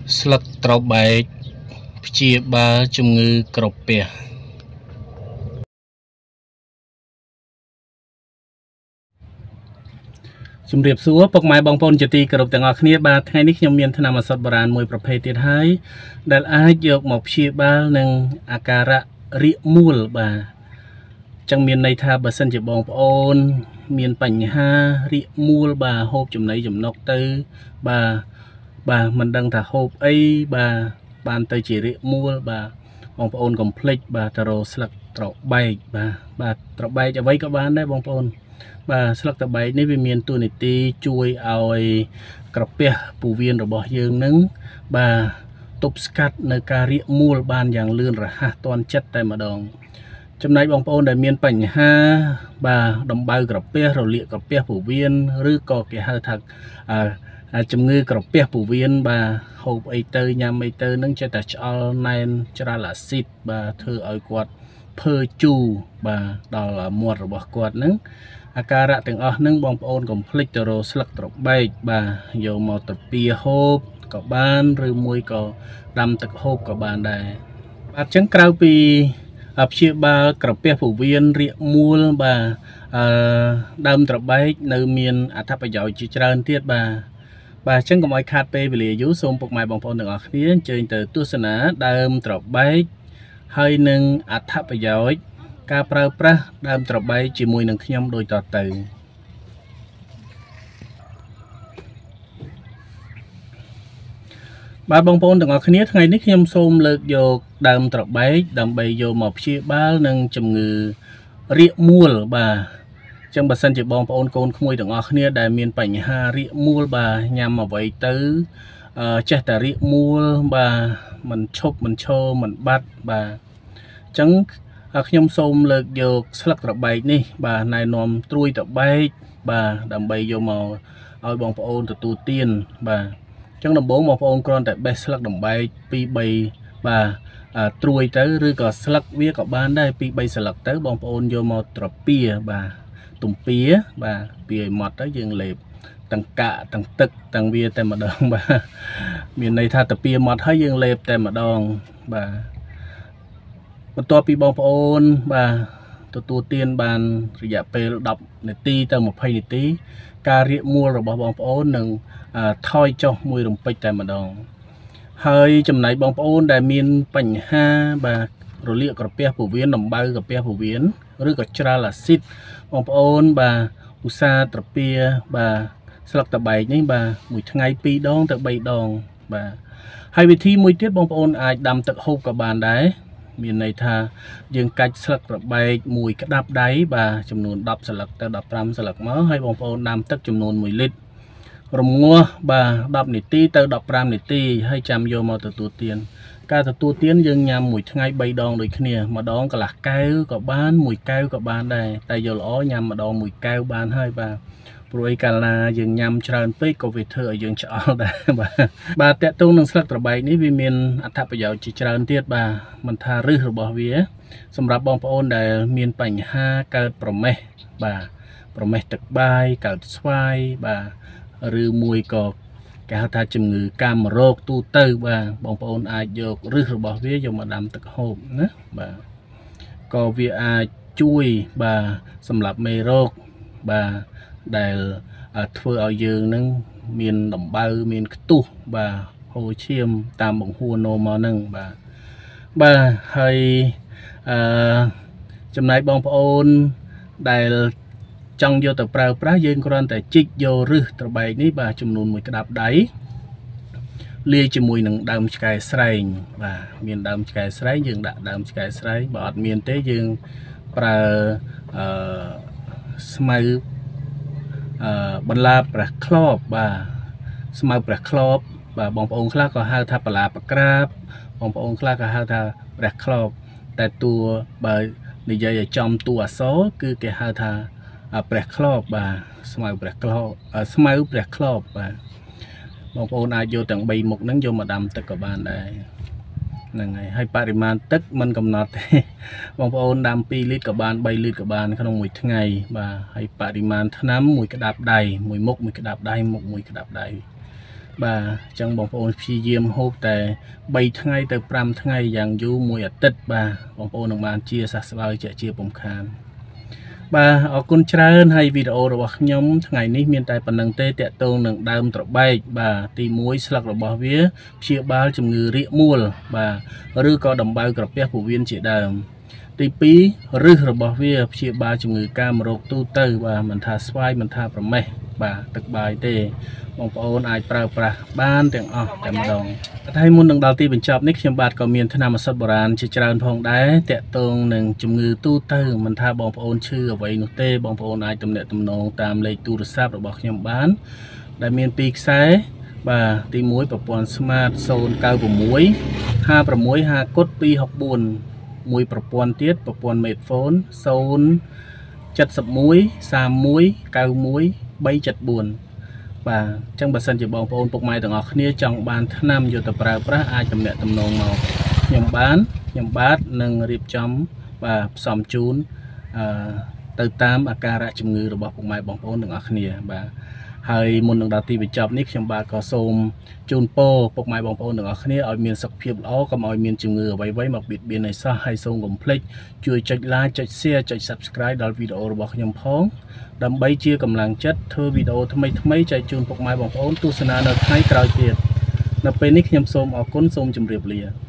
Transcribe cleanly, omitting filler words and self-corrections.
ស្លឹកត្របែកព្យាបាលជំងឺក្រពះជំរាបសួរពុកម៉ែបងប្អូនជាទីគោរពទាំងអស់គ្នាបាទថ្ងៃនេះខ្ញុំមានថ្នាំឱសថបុរាណមួយប្រភេទទៀតហើយដែលអាចយកមកព្យាបាលនឹងអាការៈរាគមូលបាទចឹងមានន័យថាបើសិនជាបងប្អូនមានបញ្ហារាគមូលបាទហូបចំណីចំណុកទៅបាទមិនដឹងថាហូបអីបាទបានទៅជារាគមូលបាទបងប្អូនកុំភ្លេចបាទទៅរកស្លឹកត្របែកបាទត្របែកអ្វីក៏បានដែរបងប្អូនបាទស្លឹកត្របែកនេះវាមានតួនាទីជួយឲ្យក្រពះពោះវៀនរបស់យើងនឹងបាទទប់ស្កាត់នៅការរាគមូលបានយ៉ាងលឿនរហ័សទាន់ចិត្តតែម្ដងចំណែកបងប្អូនដែលមានបញ្ហាបាទដំបៅក្រពះរលាកក្រពះពោះវៀនឬក៏គេហៅថាជំងឺក្រពះពោះវៀនបាទហូបអីទៅញ៉ាំអីទៅនឹងចេះតែឆ្អល់ណែនច្រាលអាស៊ីតបាទធ្វើឲ្យគាត់ភើជូរបាទដល់មាត់របស់គាត់នឹងអាការៈទាំងអស់ហ្នឹងបងប្អូនកុំភ្លេចទៅរកស្លឹកត្របែកបាទយកមកទៅពីហូបក៏បានឬមួយក៏ដាំទឹកហូបក៏បានដែរបាទអញ្ចឹងក្រៅពីព្យាបាលក្រពះពោះវៀនរាគមូលបាទដើមត្របែកនៅមានអត្ថប្រយោជន៍ជាច្រើនទៀតបាទអញ្ចឹងកុំឲ្យខាតពេលវេលាយូរសូមពុកម៉ែបងប្អូនទាំងអស់គ្នាអញ្ជើញទៅទស្សនាដើមត្របែកហើយនឹងអត្ថប្រយោជន៍ការប្រើប្រាស់ដើមត្របែកជាមួយនឹងខ្ញុំដូចតទៅបាទបងប្អូនទាំងអស់គ្នាថ្ងៃនេះខ្ញុំសូមលើកយកដើមត្របែកដើម្បីយកមកព្យាបាលនឹងជំងឺរាគមូលបាទអញ្ចឹងបើសិនជាបងប្អូនកូនក្មួយទាំងអស់គ្នាដែលមានបញ្ហារាគមូលបាទញ៉ាំអ្វីទៅចេះតែរាគមូលបាទមិនឈប់មិនឈរមិនបាត់បាទអញ្ចឹងខ្ញុំសូមលើកយកស្លឹកត្របែកនេះបាទណែនាំត្រួយត្របែកបាទដើម្បីយកមកឲ្យបងប្អូនទទួលទានបាទអញ្ចឹងដំបូងបងប្អូនគ្រាន់តែបេះស្លឹកត្របែក2-3បាទត្រួយទៅឬក៏ស្លឹកវាក៏បានដែរ2-3ស្លឹកទៅបងប្អូនយកមកត្រពាបាទទំពាបាទពីឲ្យម៉ត់ទៅយើងលេបទាំងកាក់ទាំងទឹកទាំងវាតែម្ដងបាទមានន័យថាត្រពាម៉ត់ហើយយើងលេបតែម្ដងបាទបន្ទាប់ពីបងប្អូនបាទទទួលទានបានរយៈពេល10នាទីទៅ20នាទីការរាគមូលរបស់បងប្អូននឹងថយចុះមួយរំពេចតែម្ដងហើយចំណែកបងប្អូនដែលមានបញ្ហាបាទរលាកក្រពះពោះវៀនដំបៅក្រពះពោះវៀនឬក៏ច្រាលអាស៊ីតបងប្អូនបាទឧស្សាហ៍ត្រពាបាទស្លឹកត្របែកនេះបាទមួយថ្ងៃ2ដងទៅ3ដងបាទហើយវិធីមួយទៀតបងប្អូនអាចដាំទឹកហូបក៏បានដែរមានន័យថាយើងកាច់ស្លឹកត្របែកមួយក្តាប់ដៃបាទចំនួន10ស្លឹកទៅ15ស្លឹកមកហើយបងប្អូនដាំទឹកចំនួន1លីត្ររំងាស់បាទ10នាទីទៅ15នាទីហើយចាំយកមកទទួលទានការទទួលទានយើងញ៉ាំមួយថ្ងៃ3ដងដូចគ្នាម្ដងកន្លះកែវក៏បាន1កែវក៏បានដែរតែយកល្អញ៉ាំម្ដង1កែវបានហើយបាទព្រោះឯកាលណាយើងញ៉ាំច្រើនពេកក៏វាធ្វើឲ្យយើងឆ្អល់ដែរបាទតកតងនឹងស្លឹកត្របែកនេះវាមានអត្ថប្រយោជន៍ជាច្រើនទៀតបាទមិនថាឫសរបស់វាសម្រាប់បងប្អូនដែលមានបញ្ហាកើតប្រមេះបាទប្រមេះទឹកបាយកើតស្វាយបាទឬមួយក៏គេហៅថាជំងឺកាមរោគទូទៅបាទបងប្អូនអាចយកឫសរបស់វាយកមកដាំទឹកហូបណាបាទក៏វាអាចជួយបាទសម្រាប់មេរោគបាទដែលធ្វើឲ្យយើងនឹងមានដំបៅមានខ្ទុះបាទហូរឈាមតាមបង្ហួរនោមមកហ្នឹងបាទហើយចំណែកបងប្អូនដែលចង់យកទៅប្រើប្រាស់យើងគ្រាន់តែជីកយកឫសត្របែកនេះបាទចំនួន1ក្តាប់ដៃលាយជាមួយនឹងដើមឆ្កែស្រែងបាទមានដើមឆ្កែស្រែងយើងដាក់ដើមឆ្កែស្រែងបើអត់មានទេយើងប្រើស្មៅបន្លាព្រះក្របបាទស្មៅព្រះក្របបាទបងប្អូនខ្លះក៏ហៅថាបន្លាប្រក្រាបបងប្អូនខ្លះក៏ហៅថាព្រះក្របតែតួបើនិយាយឲ្យចំតួអក្សរគឺគេហៅថាព្រះក្របបាទស្មៅព្រះក្របស្មៅព្រះក្របបាទបងប្អូនអាចយកទាំង3មុខហ្នឹងយកមកដាំទឹកក៏បានដែរហ្នឹងហើយបរិមាណទឹកមិនកំណត់ទេបងប្អូនដាំ2លីត្រក៏បាន3លីត្រក៏បានក្នុងមួយថ្ងៃបាទហើយបរិមាណថ្នាំ1ក្តាប់ដៃមួយមុខ1ក្តាប់ដៃមុខ1ក្តាប់ដៃ bà chẳng bóng ôn phi diêm hộp tại 3 ថ្ងៃtới 5 ថ្ងៃយ៉ាងយូរមួយអាទិត្យបាទបងប្អូននឹងបានជាសះស្បើយជាបំខានបាទអរគុណច្រើនហើយវីដេអូរបស់ខ្ញុំថ្ងៃនេះមានតែប៉ុណ្្នឹងទេតាក់ទងនឹងដើមត្របែកបាទទី1ស្លឹករបស់វាព្យាបាលជំងឺរាគមួលបាទឬក៏ដំបៅក្រពះពោះវៀនជាដើមទី2ឫសរបស់វាព្យាបាលជំងឺកាមរោគទូទៅបាទមិនថាស្វាយមិនថាប្រមេះបាទទឹកបាយទេបងប្អូនអាចប្រើប្រាស់បានទាំងអស់តែម្ដងតែមុននឹងដល់ទីបញ្ចប់នេះខ្ញុំបាទក៏មានថ្នាំឱសថបុរាណជាច្រើនផងដែរតាក់ទងនឹងជំងឺទូទៅមិនថាបងប្អូនឈឺអ្វីនោះទេបងប្អូនអាចទំនាក់ទំនងតាមលេខទូរស័ព្ទរបស់ខ្ញុំបានដែលមាន2ខ្សែបាទទី1ប្រព័ន្ធ Smart 096 56 50 264មួយប្រព័ន្ធទៀតប្រព័ន្ធ Medphone 071 31 91 374បាទអញ្ចឹងបើសិនជាបងប្អូនពុកម៉ែទាំងអស់គ្នាចង់បានថ្នាំយកទៅប្រើប្រាស់អាចទំនាក់ទំនងមកខ្ញុំបាទនឹងរៀបចំបាទផ្សំជូនទៅតាមអាការៈជំងឺរបស់ពុកម៉ែបងប្អូនទាំងអស់គ្នាបាទហើយមុននឹងដល់ទីបញ្ចប់នេះខ្ញុំបាទក៏សូមជូនពរពុកម៉ែបងប្អូនទាំងអស់គ្នាឲ្យមានសុខភាពល្អកុំឲ្យមានជំងឺអ្វីៗមកបៀតបៀនឲ្យសោះហើយសូមកុំភ្លេចជួយចុច like ចុច share ចុច subscribe ដល់វីដេអូរបស់ខ្ញុំផងដើម្បីជាកម្លាំងចិត្តធ្វើវីដេអូថ្មីៗចែកជូនពុកម៉ែបងប្អូនទស្សនានៅថ្ងៃក្រោយទៀតនៅពេលនេះខ្ញុំសូមអរគុណសូមជម្រាបលា